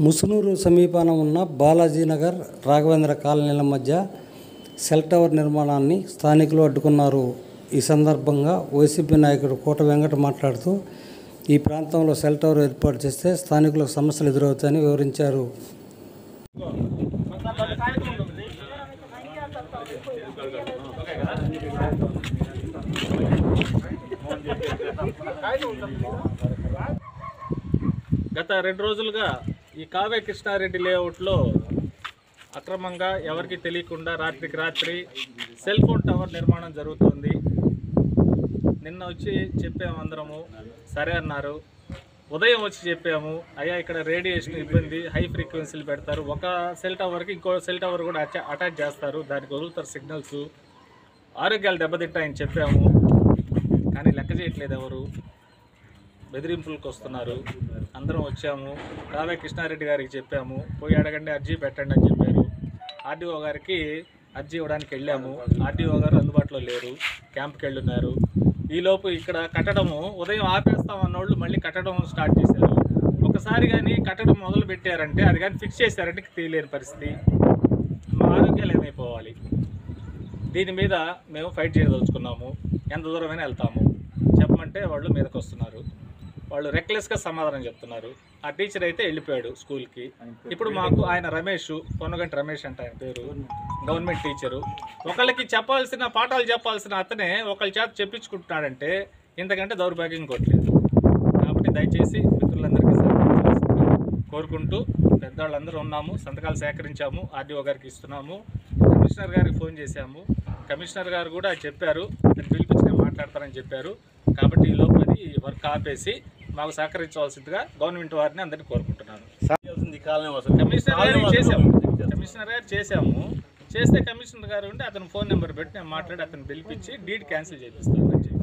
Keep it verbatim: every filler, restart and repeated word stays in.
ముసునూరు సమీపాన ఉన్న బాలాజీనగర్ రాఘవేంద్ర కాలనీల మధ్య సెల్ టవర్ నిర్మాణాన్ని స్థానికులు అడ్డుకున్నారు. ఈ సందర్భంగా వైసీపీ నాయకుడు కోట వెంకట మాట్లాడుతూ ఈ ప్రాంతంలో సెల్ టవర్ ఏర్పాటు చేస్తే స్థానికులకు సమస్యలు ఎదురవుతాయని వివరించారు. గత రెండు రోజులుగా ఈ కావ్య కృష్ణారెడ్డి లేఅవుట్లో అక్రమంగా ఎవరికి తెలియకుండా రాత్రికి రాత్రి సెల్ ఫోన్ టవర్ నిర్మాణం జరుగుతుంది. నిన్న వచ్చి చెప్పాము, అందరము సరే అన్నారు. ఉదయం వచ్చి చెప్పాము, అయ్యా ఇక్కడ రేడియేషన్ ఇబ్బంది, హై ఫ్రీక్వెన్సీలు పెడతారు, ఒక సెల్ టవర్కి ఇంకో సెల్ టవర్ కూడా అటాచ్ చేస్తారు, దానికి వదులుతారు సిగ్నల్స్, ఆరోగ్యాలు దెబ్బతింటాయని చెప్పాము. కానీ లెక్క చేయట్లేదు, ఎవరు బెదిరింపులకు వస్తున్నారు. అందరం వచ్చాము, కావ్య కృష్ణారెడ్డి గారికి చెప్పాము, పోయి అడగండి, అర్జీ పెట్టండి అని చెప్పారు. ఆర్డీఓ గారికి అర్జీ ఇవ్వడానికి వెళ్ళాము. ఆర్డీఓ గారు అందుబాటులో లేరు, క్యాంప్కి వెళ్ళున్నారు. ఈలోపు ఇక్కడ కట్టడము ఉదయం ఆపేస్తామన్నోళ్ళు మళ్ళీ కట్టడం స్టార్ట్ చేశారు. ఒకసారి కానీ కట్టడం మొదలు పెట్టారంటే, అది కానీ ఫిక్స్ చేశారంటే తెలియని పరిస్థితి. మా ఆరోగ్యాలు ఏమైపోవాలి? దీని మీద మేము ఫైట్ చేయదలుచుకున్నాము. ఎంత దూరమైనా వెళ్తాము చెప్పమంటే వాళ్ళు మీదకి వస్తున్నారు. వాళ్ళు రెక్లెస్గా సమాధానం చెప్తున్నారు. ఆ టీచర్ అయితే వెళ్ళిపోయాడు స్కూల్కి. ఇప్పుడు మాకు ఆయన రమేష్, పొన్నగంటి రమేష్ అంటే ఆయన పేరు, గవర్నమెంట్ టీచరు. ఒకళ్ళకి చెప్పాల్సిన పాఠాలు చెప్పాల్సిన అతనే ఒకళ్ళ చేత చెప్పించుకుంటున్నాడంటే ఇంతకంటే దౌర్భాగ్యం కొట్టలేదు. కాబట్టి దయచేసి మిత్రులందరికీ కోరుకుంటూ, పెద్దవాళ్ళందరూ ఉన్నాము, సంతకాలు సేకరించాము, ఆర్డీఓ గారికి ఇస్తున్నాము, కమిషనర్ గారికి ఫోన్ చేశాము. కమిషనర్ గారు కూడా చెప్పారు, నేను పిలిపించి నేను మాట్లాడతానని చెప్పారు. కాబట్టి ఈ లోపల వర్క్ ఆపేసి మాకు సహకరించవలసిందిగా గవర్నమెంట్ వారిని అందరినీ కోరుకుంటున్నాను. కమిషనర్ గారికి చేసాము కమిషనర్ గారు చేసాము చేస్తే కమిషనర్ గారు ఉంటే అతను ఫోన్ నెంబర్ పెట్టి నేను మాట్లాడి అతను పిలిపించి డీడ్ క్యాన్సిల్ చేపిస్తాను.